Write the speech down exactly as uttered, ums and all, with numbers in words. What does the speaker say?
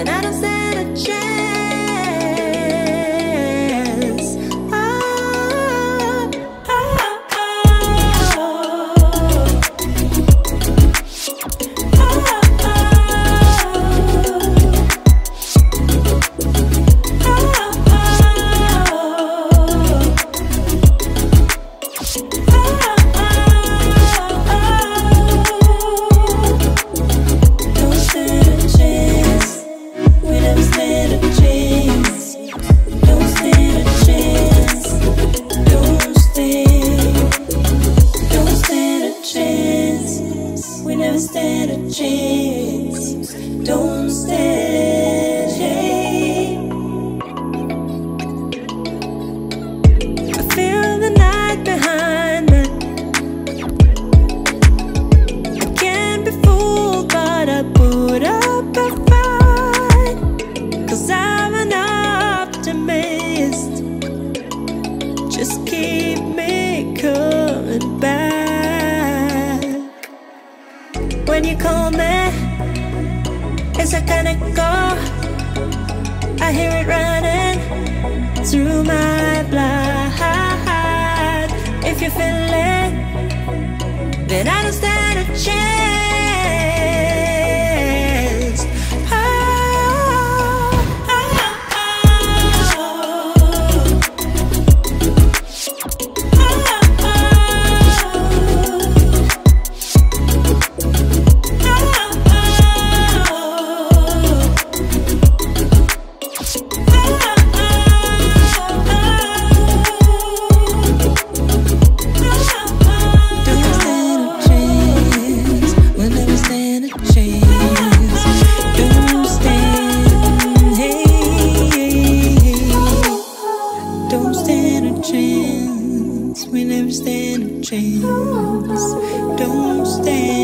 then I don't stand a chance. Just keep me coming back. When you call me, it's a kind of call. I hear it running through my blood. If you feel it, then I don't stand a chance. We never stand a chance. Don't stand.